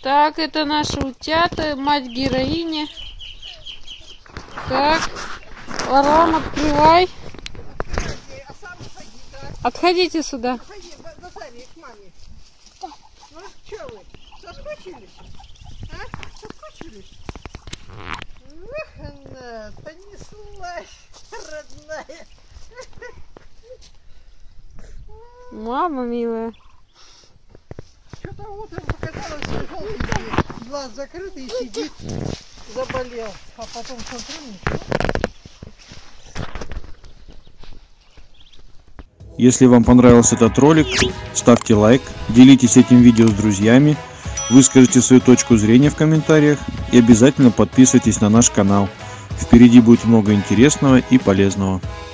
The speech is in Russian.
Так, это наши утята, мать героини. Так, Варлам, открывай. Отходите сюда. Наталья, к маме. Ну, что вы, соскучились? А? Соскучились? Эх, она понеслась, родная. Мама милая. Что-то утром показалось, желтенький, глаз закрытый и сидит, заболел. А потом смотрю, ничего. Если вам понравился этот ролик, ставьте лайк, делитесь этим видео с друзьями, выскажите свою точку зрения в комментариях и обязательно подписывайтесь на наш канал. Впереди будет много интересного и полезного.